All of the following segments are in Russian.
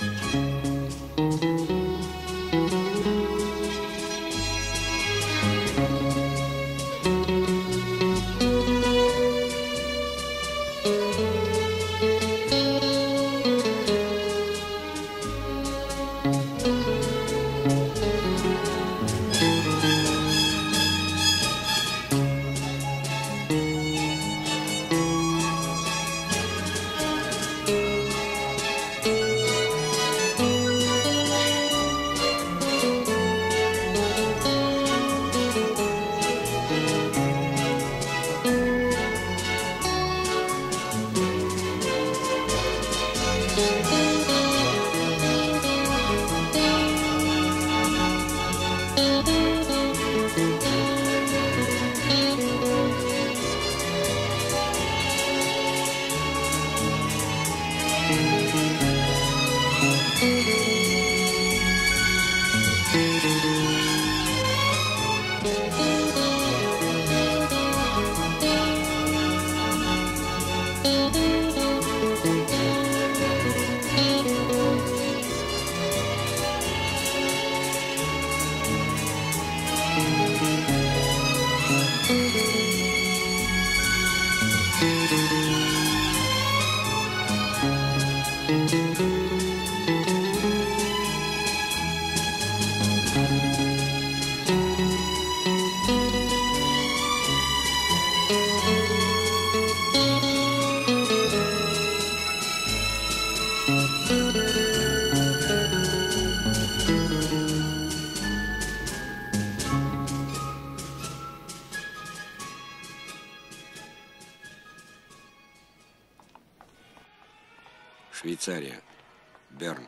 Швейцария, Берн.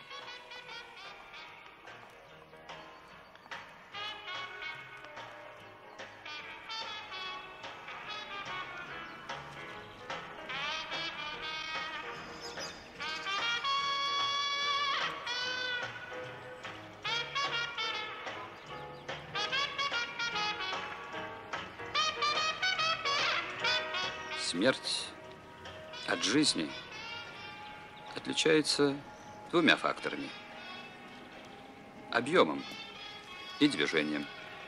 Смерть от жизни отличается двумя факторами: объемом и движением.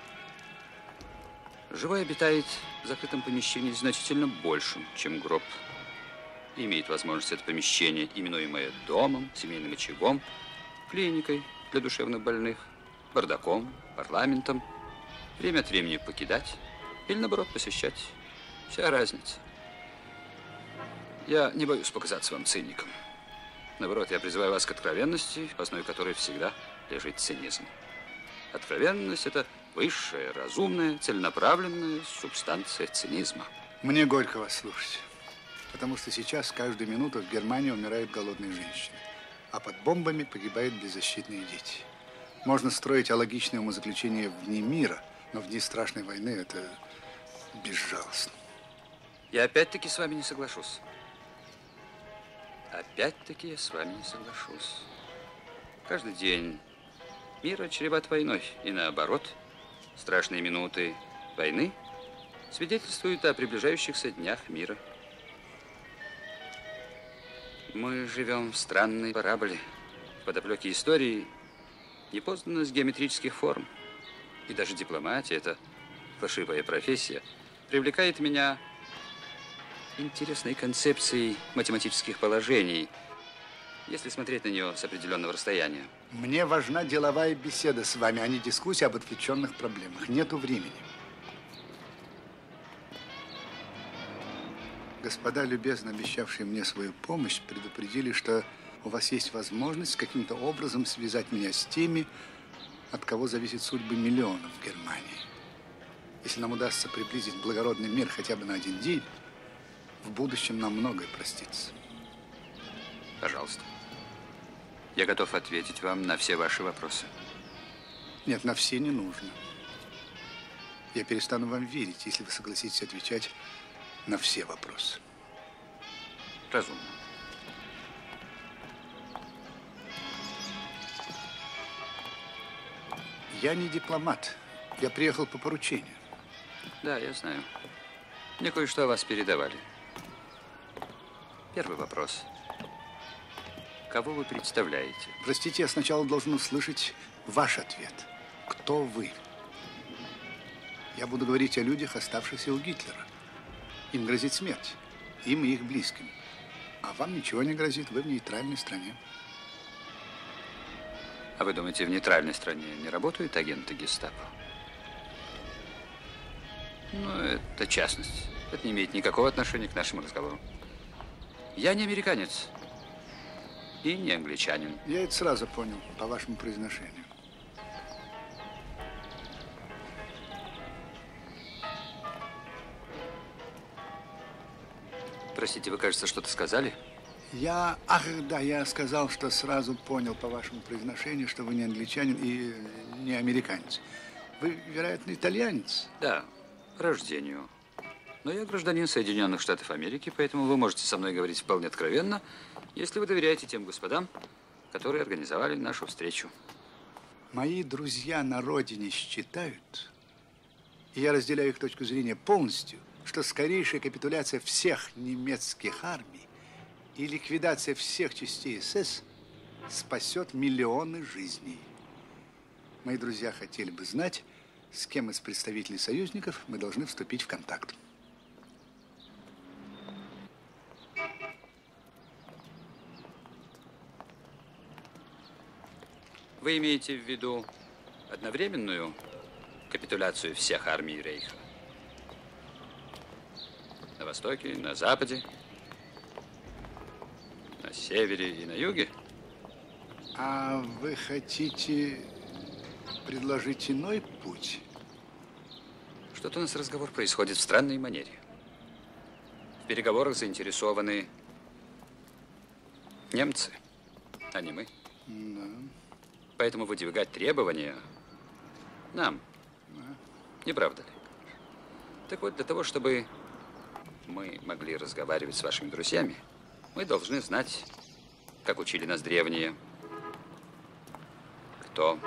Живой обитает в закрытом помещении значительно большим, чем гроб. И имеет возможность это помещение, именуемое домом, семейным очагом, клиникой для душевнобольных, бардаком, парламентом, время от времени покидать или, наоборот, посещать. Вся разница. Я не боюсь показаться вам циником. Наоборот, я призываю вас к откровенности, в основе которой всегда лежит цинизм. Откровенность – это высшая, разумная, целенаправленная субстанция цинизма. Мне горько вас слушать, потому что сейчас каждую минуту в Германии умирают голодные женщины, а под бомбами погибают беззащитные дети. Можно строить алогичное умозаключение в дни мира, но в дни страшной войны это безжалостно. Я опять-таки с вами не соглашусь. Опять-таки я с вами не соглашусь. Каждый день мира чреват войной, и наоборот, страшные минуты войны свидетельствуют о приближающихся днях мира. Мы живем в странной параболе, в подоплеке истории, непознанной с геометрических форм. И даже дипломатия, эта фальшивая профессия, привлекает меня интересной концепцией математических положений, если смотреть на нее с определенного расстояния. Мне важна деловая беседа с вами, а не дискуссия об отвлеченных проблемах. Нету времени. Господа, любезно обещавшие мне свою помощь, предупредили, что у вас есть возможность каким-то образом связать меня с теми, от кого зависит судьбы миллионов в Германии. Если нам удастся приблизить благородный мир хотя бы на один день, в будущем нам многое простится. Пожалуйста. Я готов ответить вам на все ваши вопросы. Нет, на все не нужно. Я перестану вам верить, если вы согласитесь отвечать на все вопросы. Разумно. Я не дипломат. Я приехал по поручению. Да, я знаю. Мне кое-что о вас передавали. Первый вопрос. Кого вы представляете? Простите, я сначала должен услышать ваш ответ. Кто вы? Я буду говорить о людях, оставшихся у Гитлера. Им грозит смерть. Им и их близким. А вам ничего не грозит, вы в нейтральной стране. А вы думаете, в нейтральной стране не работают агенты гестапо? Ну, это частность. Это не имеет никакого отношения к нашему разговору. Я не американец и не англичанин. Я это сразу понял по вашему произношению. Простите, вы, кажется, что-то сказали? Ах, да, я сказал, что сразу понял по вашему произношению, что вы не англичанин и не американец. Вы, вероятно, итальянец? Да, по рождению. Но я гражданин Соединенных Штатов Америки, поэтому вы можете со мной говорить вполне откровенно, если вы доверяете тем господам, которые организовали нашу встречу. Мои друзья на родине считают, и я разделяю их точку зрения полностью, что скорейшая капитуляция всех немецких армий и ликвидация всех частей СС спасет миллионы жизней. Мои друзья хотели бы знать, с кем из представителей союзников мы должны вступить в контакт. Вы имеете в виду одновременную капитуляцию всех армий Рейха? На востоке, на западе, на севере и на юге? А вы хотите предложить иной путь? Что-то у нас разговор происходит в странной манере. В переговорах заинтересованы немцы, а не мы. Да. Поэтому выдвигать требования нам. Не правда ли? Так вот, для того, чтобы мы могли разговаривать с вашими друзьями, мы должны знать, как учили нас древние, кто,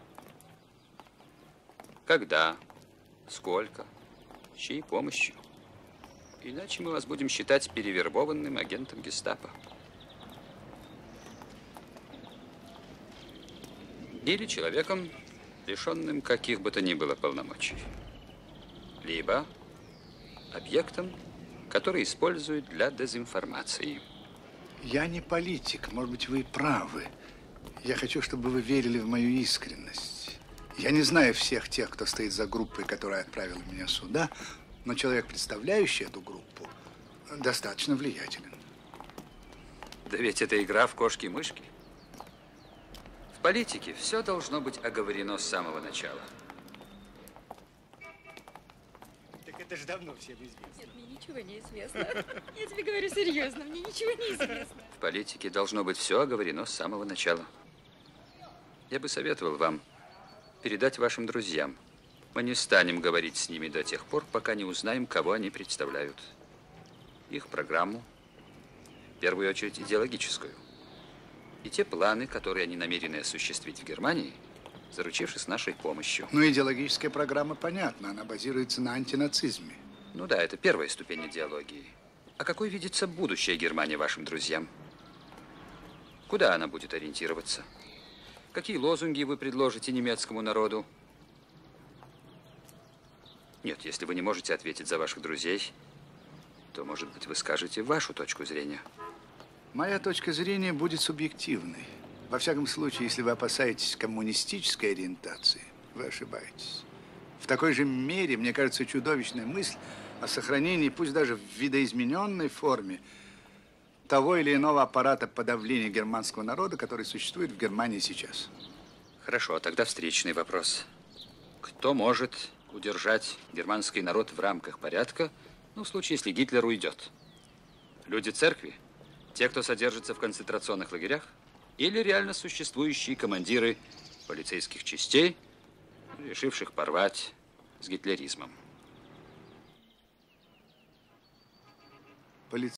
когда, сколько, с чьей помощью. Иначе мы вас будем считать перевербованным агентом гестапо. Или человеком, лишенным каких бы то ни было полномочий. Либо объектом, который используют для дезинформации. Я не политик, может быть, вы и правы. Я хочу, чтобы вы верили в мою искренность. Я не знаю всех тех, кто стоит за группой, которая отправила меня сюда, но человек, представляющий эту группу, достаточно влиятелен. Да ведь это игра в кошки-мышки. В политике все должно быть оговорено с самого начала. Так это же давно всем известно. Нет, мне ничего не известно. Я тебе говорю серьезно, мне ничего не известно. В политике должно быть все оговорено с самого начала. Я бы советовал вам передать вашим друзьям. Мы не станем говорить с ними до тех пор, пока не узнаем, кого они представляют. Их программу, в первую очередь идеологическую. И те планы, которые они намерены осуществить в Германии, заручившись нашей помощью. Ну, идеологическая программа понятна, она базируется на антинацизме. Ну да, это первая ступень идеологии. А какой видится будущее Германии вашим друзьям? Куда она будет ориентироваться? Какие лозунги вы предложите немецкому народу? Нет, если вы не можете ответить за ваших друзей, то, может быть, вы скажете вашу точку зрения. Моя точка зрения будет субъективной. Во всяком случае, если вы опасаетесь коммунистической ориентации, вы ошибаетесь. В такой же мере, мне кажется, чудовищная мысль о сохранении, пусть даже в видоизмененной форме, того или иного аппарата подавления германского народа, который существует в Германии сейчас. Хорошо, тогда встречный вопрос. Кто может удержать германский народ в рамках порядка, ну, в случае, если Гитлер уйдет? Люди церкви? Те, кто содержится в концентрационных лагерях? Или реально существующие командиры полицейских частей, решивших порвать с гитлеризмом?